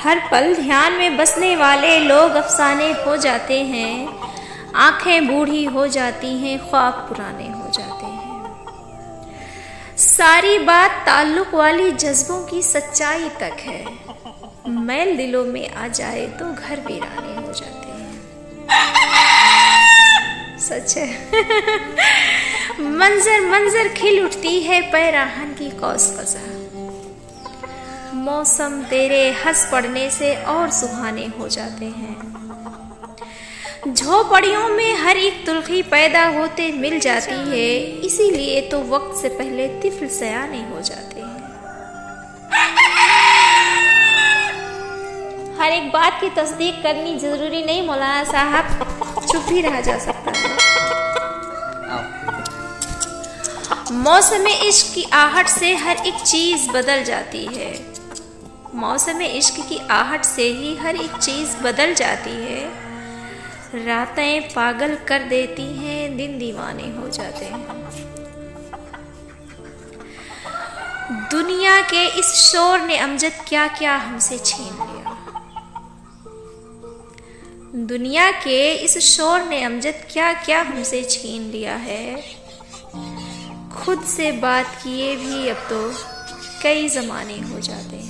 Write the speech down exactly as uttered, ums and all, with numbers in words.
हर पल ध्यान में बसने वाले लोग अफसाने हो जाते हैं। आंखें बूढ़ी हो जाती हैं, ख्वाब पुराने हो जाते हैं। सारी बात ताल्लुक वाली जज्बों की सच्चाई तक है। मैल दिलों में आ जाए तो घर वीराने हो जाते हैं। सच है। मंजर मंजर खिल उठती है पैराहन की कौस कज़ा। मौसम तेरे हंस पड़ने से और सुहाने हो जाते हैं। झोपड़ियों में हर एक तुलखी पैदा होते मिल जाती है, इसीलिए तो वक्त से पहले तिफल सयाने हो जाते हैं। हर एक बात की तस्दीक करनी जरूरी नहीं मौलाना साहब, चुप भी रहा जा सकता है। मौसम इश्क की आहट से हर एक चीज बदल जाती है। मौसम इश्क की आहट से ही हर एक चीज बदल जाती है। रातें पागल कर देती हैं, दिन दीवाने हो जाते हैं। दुनिया के इस शोर ने अमजद क्या क्या हमसे छीन लिया। दुनिया के इस शोर ने अमजद क्या क्या हमसे छीन लिया है। खुद से बात किए भी अब तो कई जमाने हो जाते हैं।